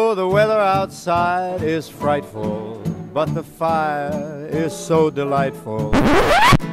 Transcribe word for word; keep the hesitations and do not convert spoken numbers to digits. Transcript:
Oh, the weather outside is frightful, but the fire is so delightful.